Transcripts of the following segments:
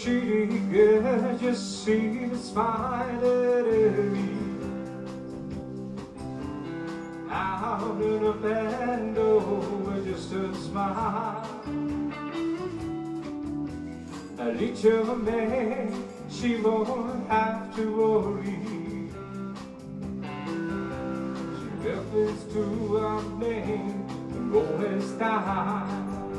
Pretty girl, just see the smile at her ease. Out in a bando with just a smile. A little man, she won't have to worry. She refers to our name, the golden star.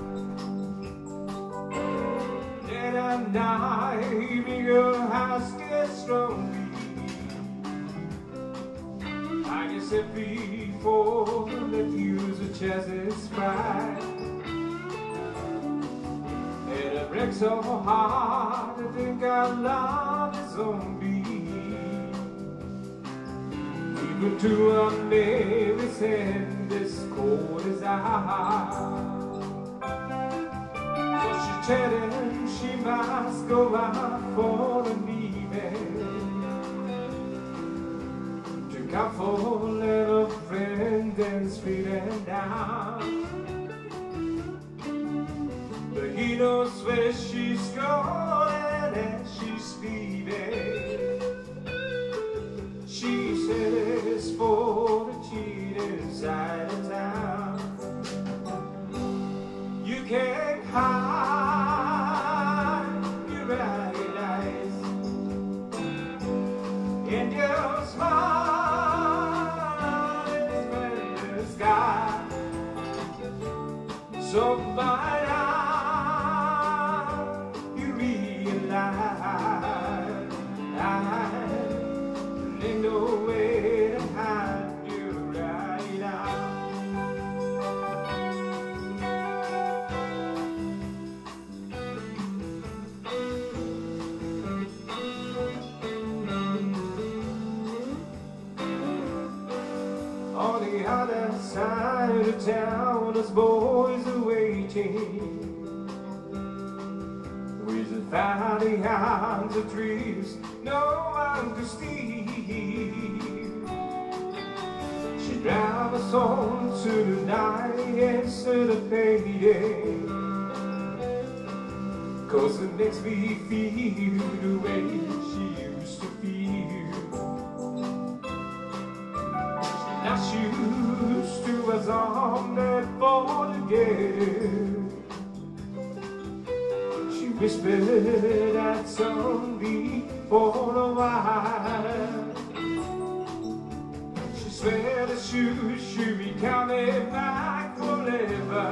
Day and night, your house gets strongly. I guess it before the fuse of chassis fire. And it breaks so hard to think our love is on me. Even to our Mary said this cold as ice. Telling she must go out for an evening to come for a little friend that's feeling down. But he knows where she's going and she's leaving. She says for the cheating side of town. You can't hide and your smile is in the sky. So by now you realize there ain't no way to hide you right now. On the other side of town, those boys are waiting with a thousand arms of trees, no one to steal. She drives us on to the night instead of payday, 'cause it makes me feel the way she used to feel. Now she used to us on that board again. She whispered that someday for a while. She swear that she'll be coming back forever.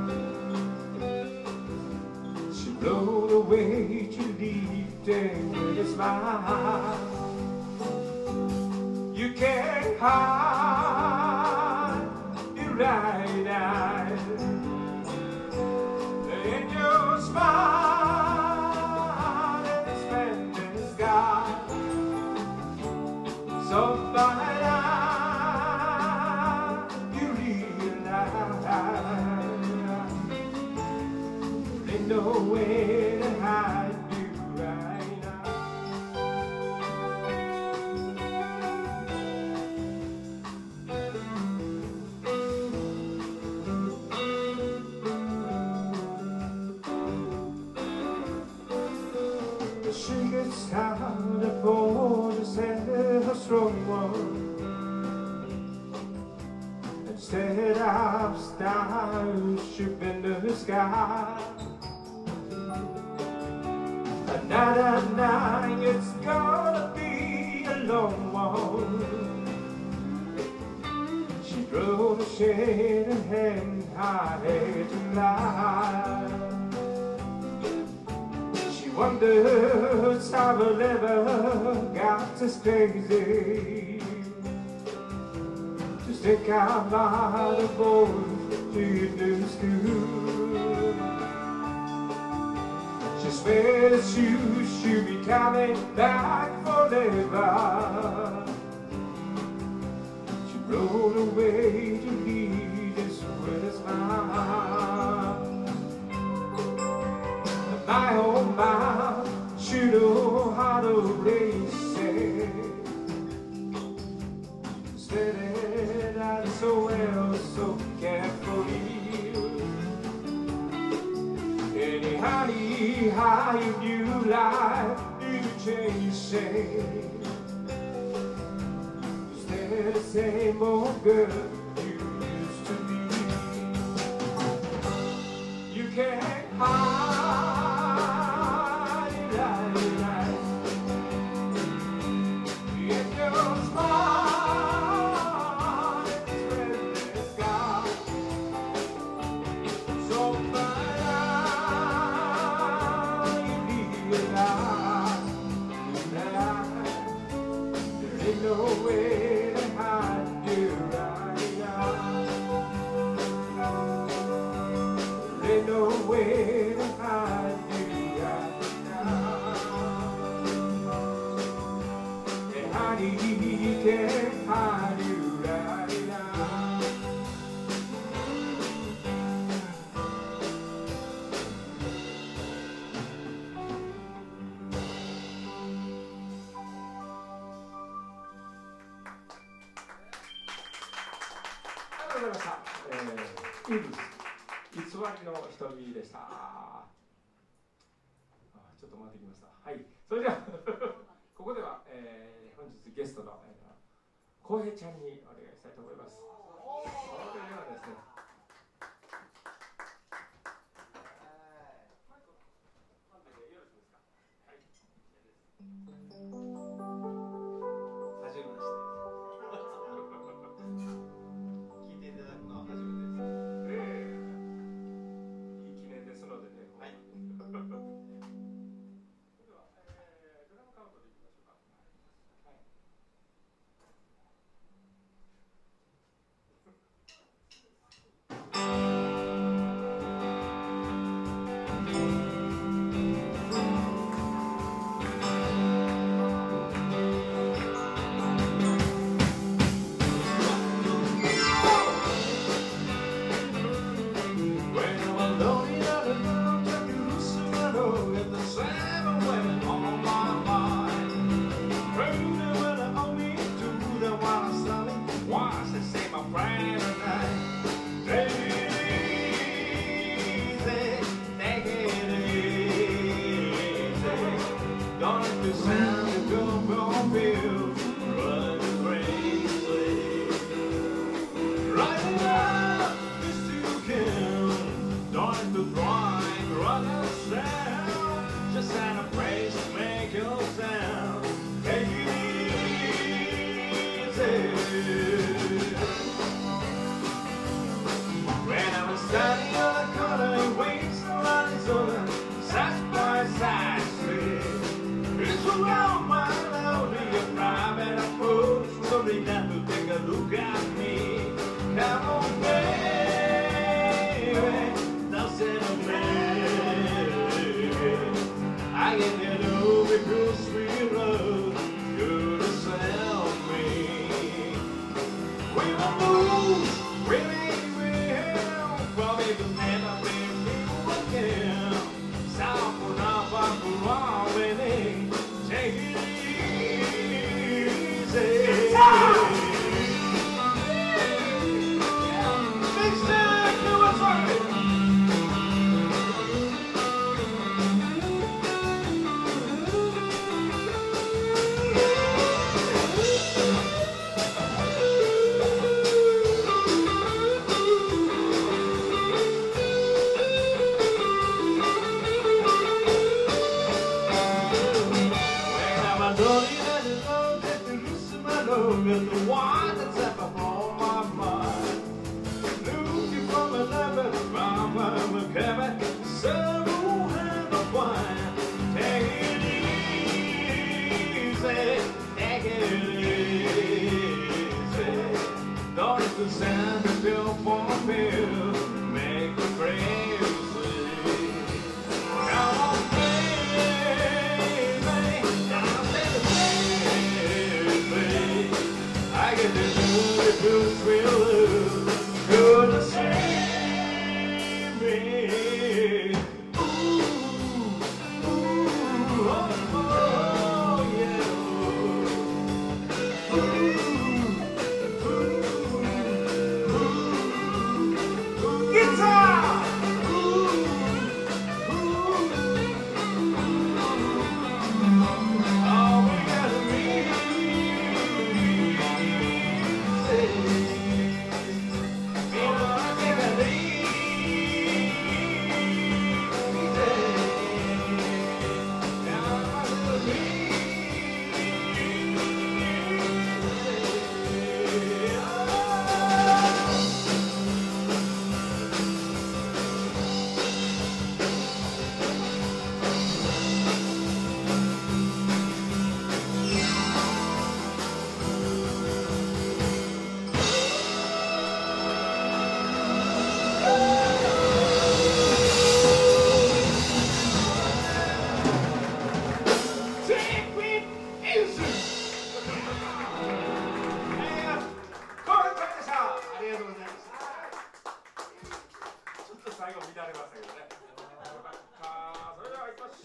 She blown away to leave them with a smile. You can't hide your right eye, and your smile is in the sky. So by now you realize there ain't no way to hide you right now. She gets tired of borders and her strong one. Instead of starship in the sky. Another night, it's gonna be a long one. She drove a shade and hang high to lie. Wonders how the ever got this crazy to stick out by the boys to new school. She swears she'll be coming back forever. She rode away to lead us with a smile. My oh my, she know how to race it. Steady out so well, so carefully. Anyhow. honey, how you do life, you change, you say. You stay the same old girl you used to be. You can't hide it, hide it, hide it. In your smile, it's red the sky. So by now you realize that there ain't no way to hide you right now. There ain't no way to hide you right now. And honey, he can't hide you right now.ありがとうございました。イーグルス、偽りの瞳でした。ちょっと回ってきました。はい、それではここでは、本日ゲストの浩平ちゃんにお願いしたいと思います。それではですね。よろしいですか。はい。 はじめまして。聞いていただくのは初めてです。 いい記念ですのでね。 はい。 それでは、ドラムカウントでいきましょうか。はい。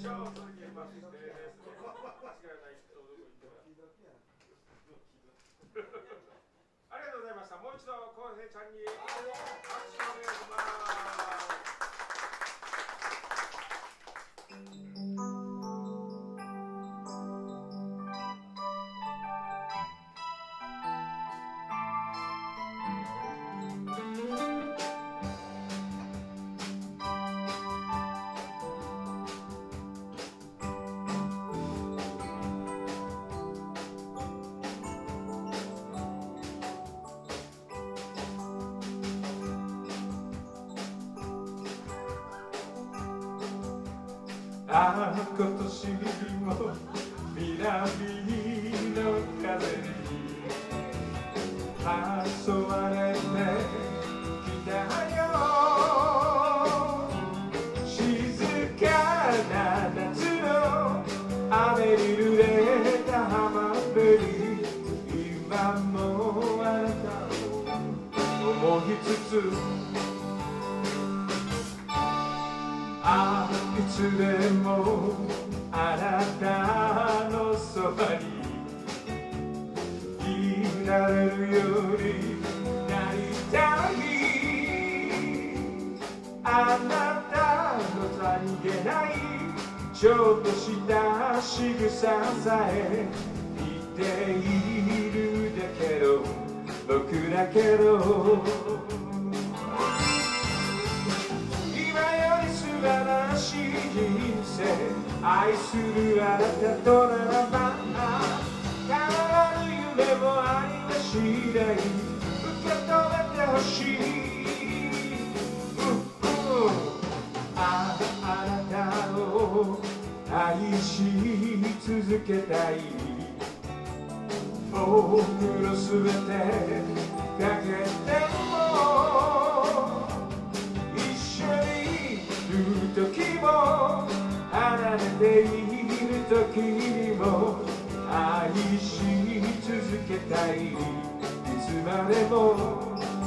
しょう。続きますね。間違いない。ありがとうございました。もう一度、浩平ちゃんに拍手をお願いします。ああ今年も南の風に誘われてきたよ。静かな夏の雨に濡れた浜辺に今もあなたを思いつつ、ああいつでもあなたのそばにいられるようになりたい。あなたのさりげないちょっとした仕草さえ見ているだけど僕だけど素晴らしい人生愛するあなたとならば変わらぬ夢もありはしない受け止めてほしい、あなたを愛し続けたい。僕のすべてかけても一緒に時も離れている時にも愛し続けたい。いつまでも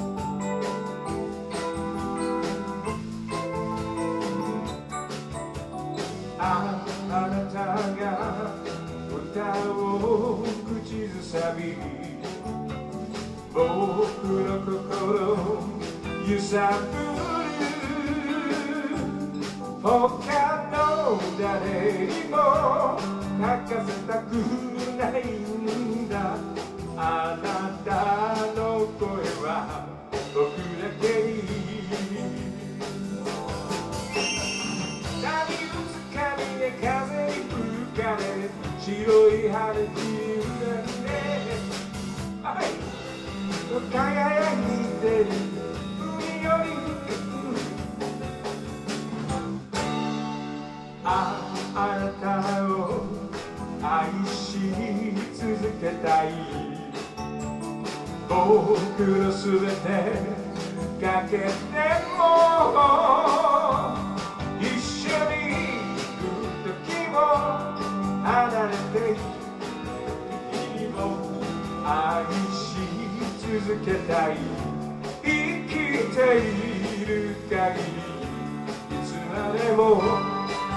あなたが歌を口ずさび僕の心を揺さぶる。他の誰にも泣かせたくないんだ。あなたの声は僕だけに波打つ髪で風に吹かれ白い羽に揺られ輝いてる海よりあなたを愛し続けたい。僕のすべてかけても一緒にいる時も離れている時にも愛し続けたい。生きている限りいつまでも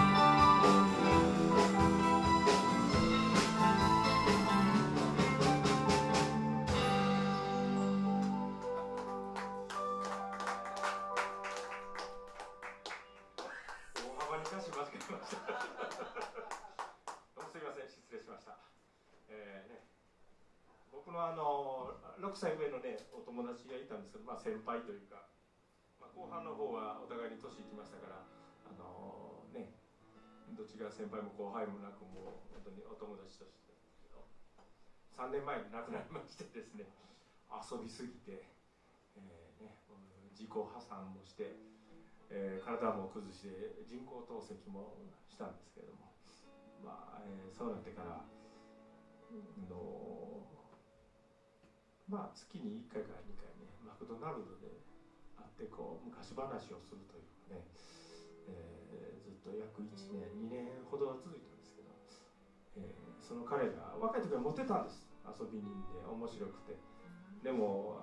6歳上のねお友達がいたんですけど、先輩というか、後半の方はお互いに年いきましたからね、どっちが先輩も後輩もなくもう本当にお友達として3年前に亡くなりましてですね、遊びすぎて、自己破産もして、体も崩して人工透析もしたんですけれども、そうなってから月に1回から2回ねマクドナルドで会ってこう昔話をするというかね、ずっと約1年2年ほど続いたんですけど、その彼が若い時はモテたんです。遊び人で面白くて、でも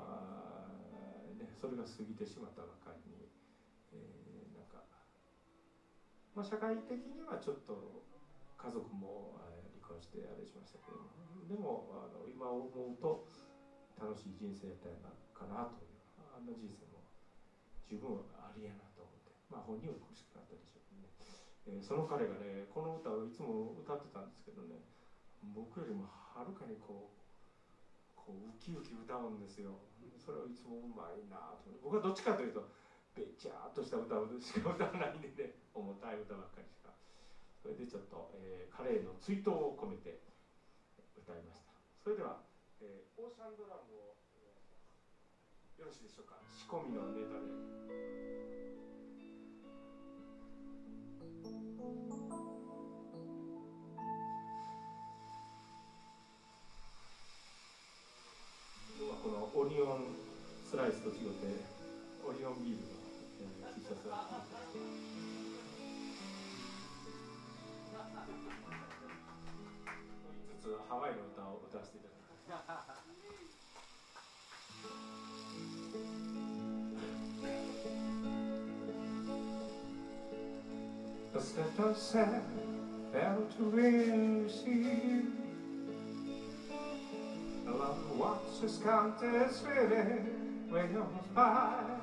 それが過ぎてしまったばかりに、なんか社会的にはちょっと家族も離婚してあれしましたけども、でも今思うと楽しい人生やったのかなという、あんな人生も十分ありやなと思って、本人は苦しくなったでしょうけどね、その彼がねこの歌をいつも歌ってたんですけどね、僕よりもはるかにこうウキウキ歌うんですよ。それをいつもうまいなと。僕はどっちかというとべちゃーっとした歌しか歌わないんでね、重たい歌ばっかりしか。それでちょっと、彼への追悼を込めて歌いました。それでは、オーシャンドラムをよろしいでしょうか。仕込みのネタで。このオニオンスライスと違ってオニオンビールのTシャツがつつハワイの歌を歌わせていただきます。The step of sand fell to receive. Along watch his countess fading way on by.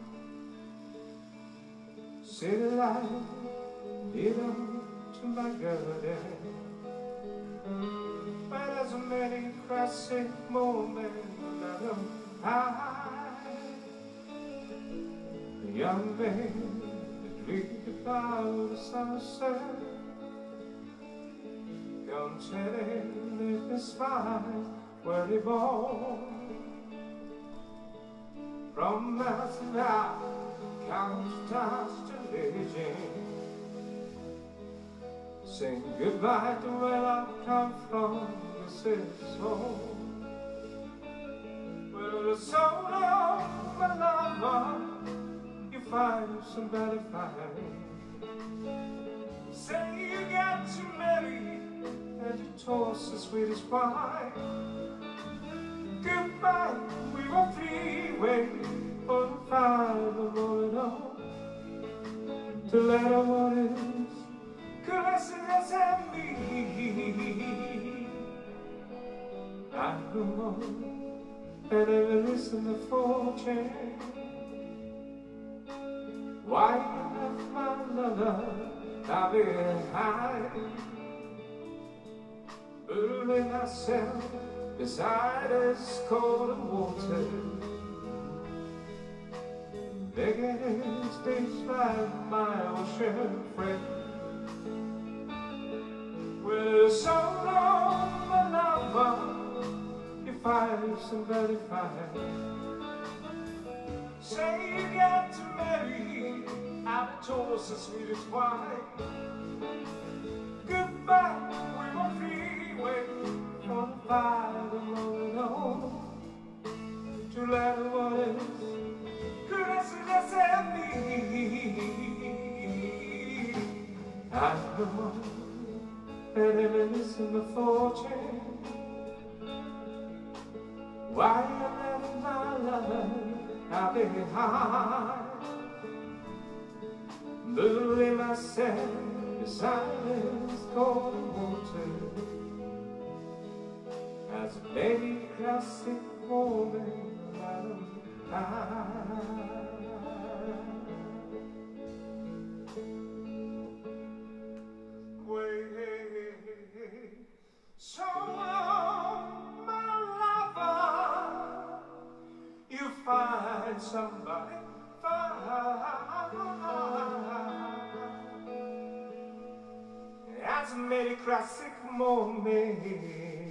City light lit up to my garden. But there's a many classic moments that don't hide. The young man that dreamed about the sunset comes heading with his smile. Were they born from mountain high, countless times to legend? Sing goodbye to where I come from, this is home. Well, the soul of my lover, you find somebody fine. Say you got to marry, and you toast the sweetest wine. Goodbye, we were freeway for the fire rolling on. To let our waters caressing us and me. I go on and never listen to fortune. Why you left my lover now behind? Burning myself beside this cold water, begging his days like my ocean friend. Well, so long, my lover, you find somebody fine. Say you got to marry, I've toast the sweetest wine. Goodbye, we were freeway on the fire rolling on. To let the waters caressing us and me. I go on and never listen to fortune. Why you letting my lover out behind? Losing myself beside this cold water. As a baby classic moment out of time. Wait, so long, my lover, you find somebody fine. As many classic moments.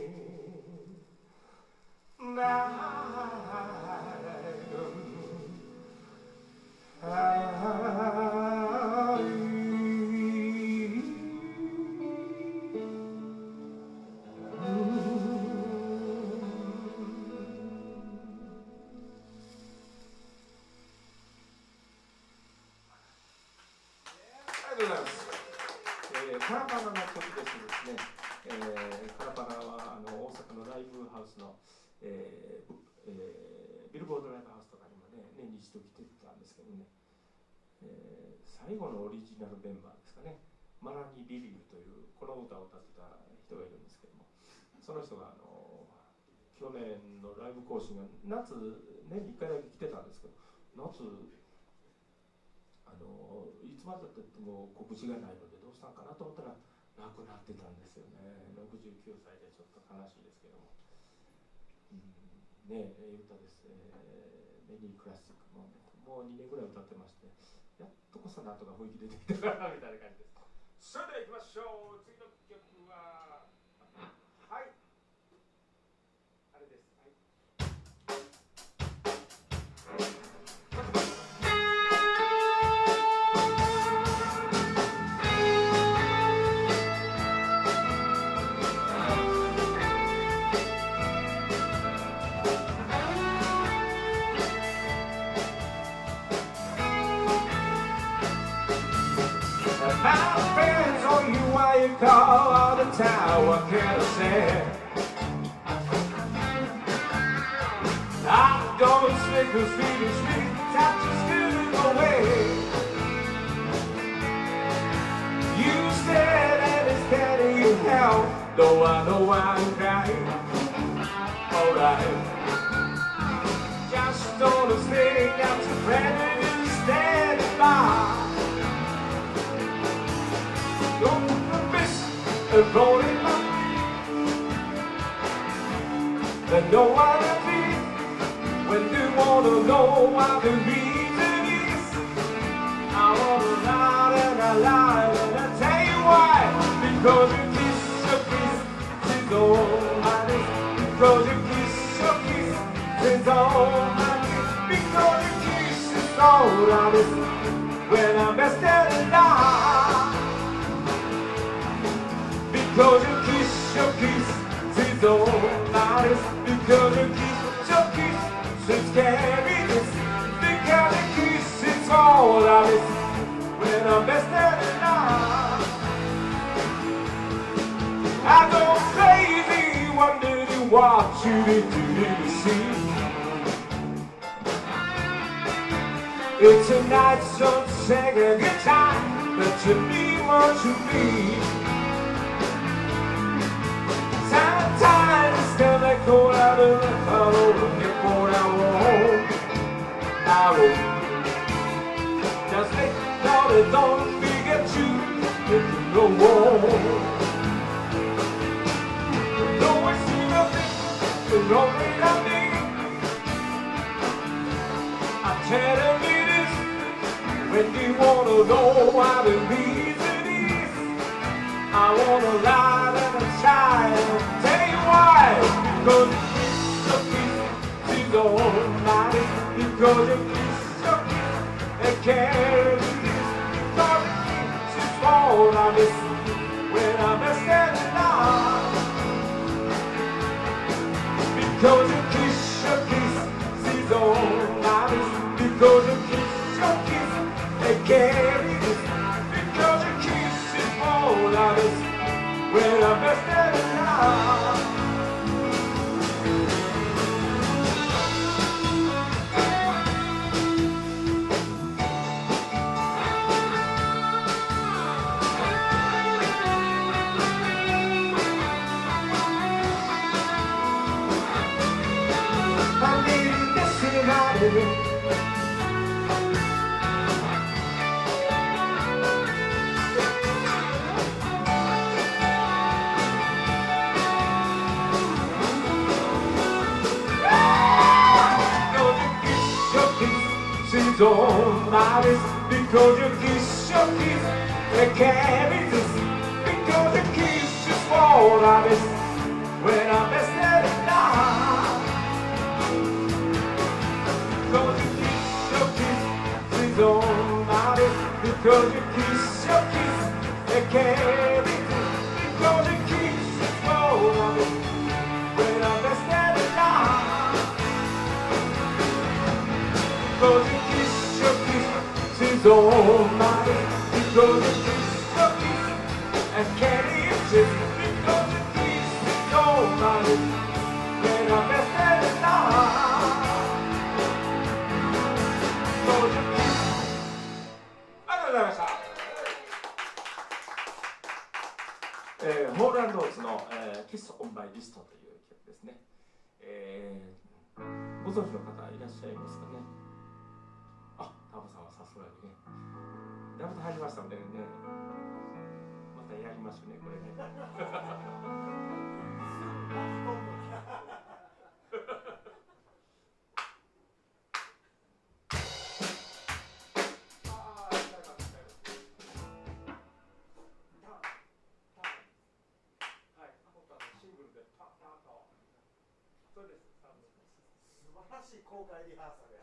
カラパナの時ですね、カラパナは大阪のライブハウスの、ビルボードライブハウスとかにもね、年に一度来てたんですけどね、 最後のオリジナルメンバーですかね、マラニ・リリルというこの歌を歌ってた人がいるんですけども、その人が去年のライブ更新が夏年に1回だけ来てたんですけど、夏いつまでたっても告知がないのでどうしたんかなと思ったら亡くなってたんですよね。69歳でちょっと悲しいですけども、ねえ歌です、メリークラシックもう2年ぐらい歌ってまして、やっとこそなんとか雰囲気出てきたかなみたいな感じです。それではいきましょう。次の曲ははいあれです。はいMy friends on you why you call all the time, what can I say? I'm going slick and sweet and sweet, time to scoot away. You said that it's getting you help, though I know I'm crying. Alright, just don't stay out to friend and stand by. Don't miss a rolling up and no one will be when you wanna know why the reason is. I wanna lie and I lie and I tell you why. Because you kiss your kiss is all I need. Because you kiss your kiss is all I need. Because you kiss is all I need. When I'm best and I. Because you kiss your kiss is all I need. Because you kiss your kiss is scary. Because you kiss is all I need. When I'm best and I go crazy, wondering what you did to see. It's a night so second good time, but you mean what you mean. Sometimes gonna go out of the hollow and get what I won't. Just let go and don't forget you if you know more. No, I see nothing, you're only nothing. I'm telling you this, when you wanna know why the reason is. I wanna lie and I try and tell you why. Because you kiss your kiss, she's all night. Because you kiss your kiss, and carry this. Because you kiss, she's all I miss when I'm standing alive. Because you kiss your kiss, she's all I miss. Because you kiss your kiss, and carry this. Because you kiss, she's all I miss when I'm standing alive. She's all my wrist. Because you kiss your kiss and carry this. Because you kiss is all I miss when I'm standing down. Because you kiss your kiss, she's all my wrist. Because you kiss your kiss and carry this. Because you kiss is all I miss when I'm standing down. Because you kiss your kiss, she's all mine. Because you kiss your kiss and carry it just. Because you kiss is all mine when I'm standing alive. Because you kiss モール&オーツの、キス・オン・マイ・リストという曲ですね。ご存知の方いらっしゃいますかね。あ、タバさんはさすがにね。だいぶ入りましたのでね。またやりましょうね、これね。 公開リハーサルや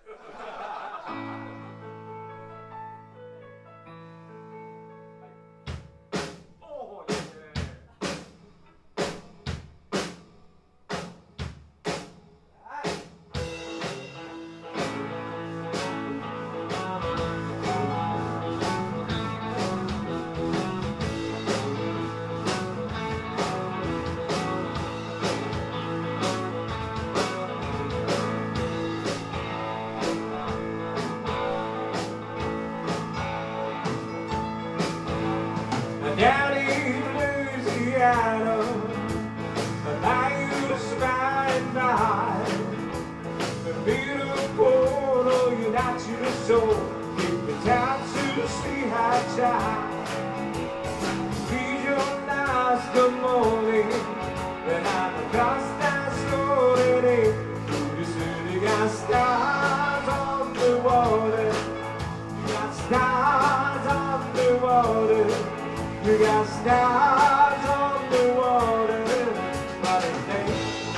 Down in Louisiana, I used to spy by the beautiful, oh, you're not your soul. Give me time to see how time. Read your nice good morning, and I'm across that slowly day. Through the city, got stars on the water. You got stars on the water. You got stars on the water, but it's day.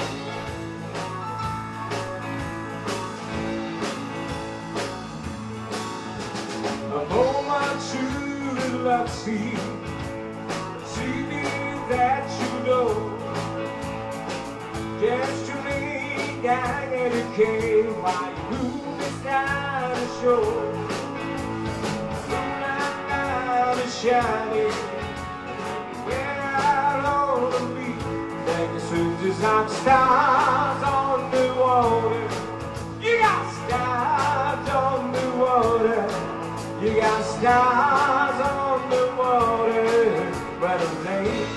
Oh, my true love, see me that you know. Just to me, down in the cave, while you move this down the shore. Moonlight now is shining. Just like stars on the water. You got stars on the water. You got stars on the water. But I'm late.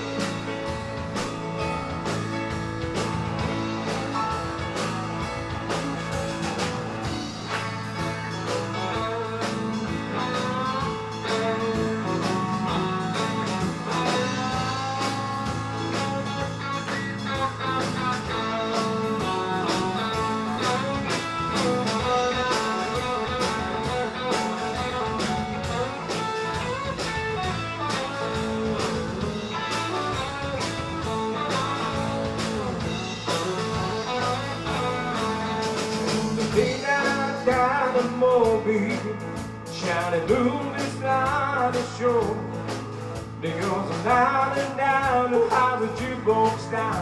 Shining moon is not a show. There goes a down and down to how the jukebox down.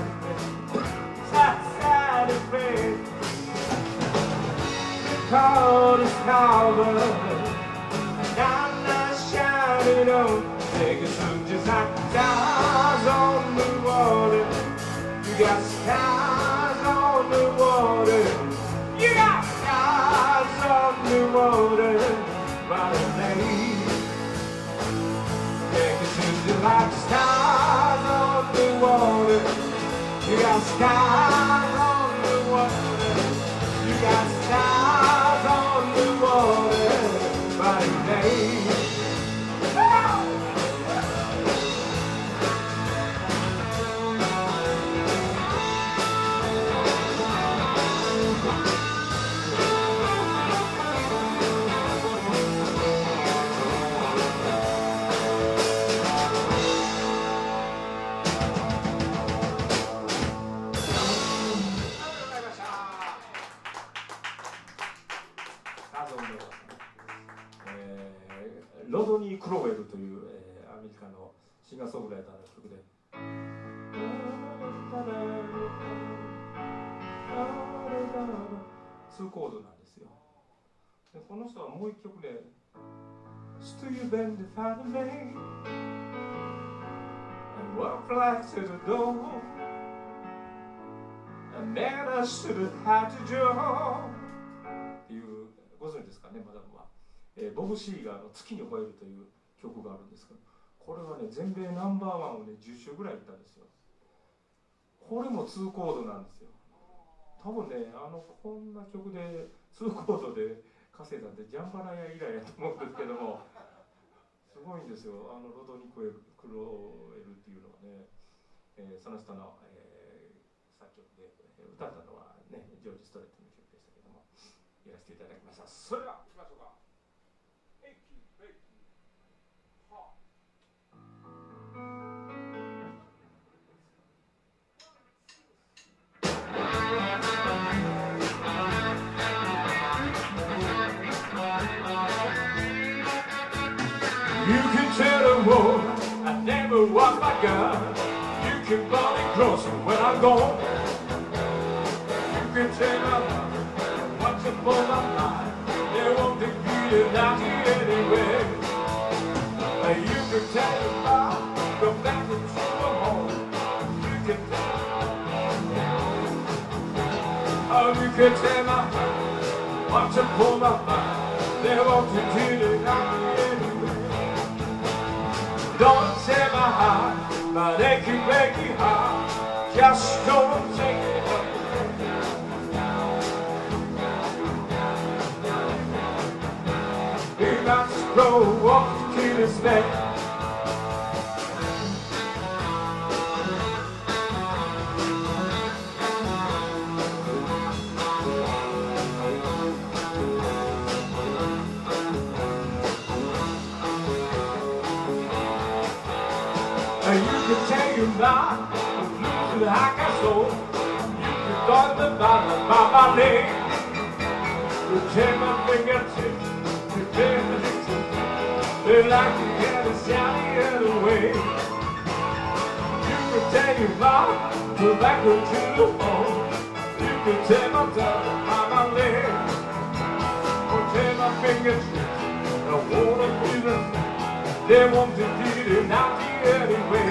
Side of bed. The cold is covered. And I'm not shining on. Take a swim just like stars on the water. You got stars on the water. You got stars on the water. By the name, take a swim like stars on the water. You got stars on the water. You got stars on the water. By the name.ロドニー・クロウェルという、アメリカのシンガーソングライターの曲で2コードなんですよ。でこの人はもう一曲で「Still you bend the final name and walk like to the door and then I should have had to draw」っていうご存知ですかね、マダムは。ボブ・シーガーの「月に吠える」という曲があるんですけど、 これはね全米ナンバーワンをね10週ぐらい行ったんですよ。これも2コードなんですよ。多分ねこんな曲で2コードで稼いだってジャンバラヤ以来やと思うんですけども、すごいんですよ。ロドニコエルっていうのはね、その人の、作曲で歌ったのはねジョージ・ストレットの曲でしたけども、やらせていただきました。それでは行きましょうか。You can tell the world I never was my girl. You can probably cross it when I'm gone. You can tell my mom what's upon my mind. They won't defeat it out here anyway. You can tell your mom, go back to the home. You can tell, oh, you can tell my mom what's upon my mind. They won't defeat it out here anyway. Don't tear my heart, my achy, breaky heart. Just don't take it up. We must grow up to this man. You can tell your mind, losing like I soul. You can talk about my leg. You tell my fingertips, you tell my lips. They like to get us out the other way. You can tell your mom, go back to the phone. You can tell my daughter about my leg. Or tell my fingertips, I wanna be the thing. They want to get it out the other way.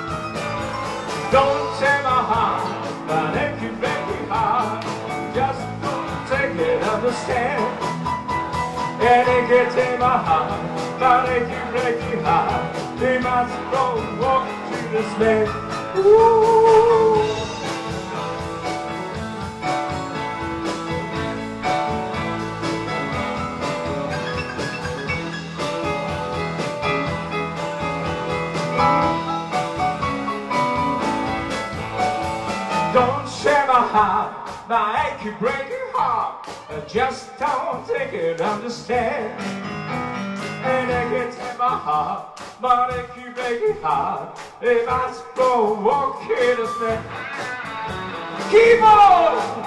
Don't tear my heart, but if you break me heart, just don't take it, understand. And they can tear my heart, but if you break me heart, they must go walk to this man. Ooh. Don't share my heart, my achy, breaking heart. Just don't take it, understand. And I can take my heart, my achy, breaking heart. They must go walk in the sand. Keep on!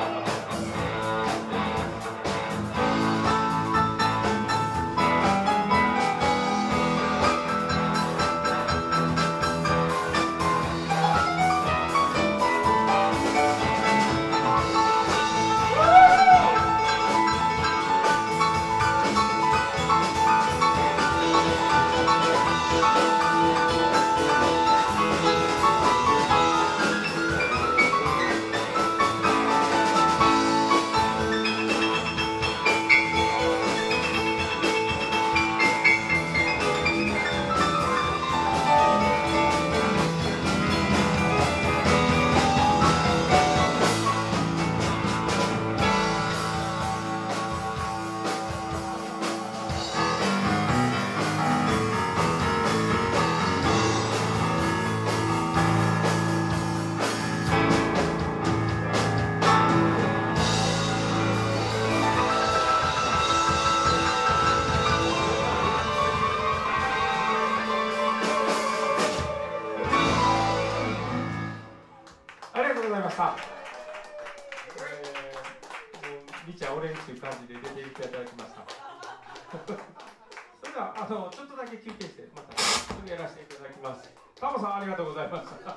という感じで出ていただきましたそれではちょっとだけ休憩してまた次やらせていただきます。タモさんありがとうございました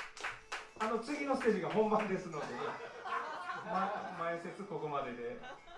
次のステージが本番ですので、ね、前説ここまでで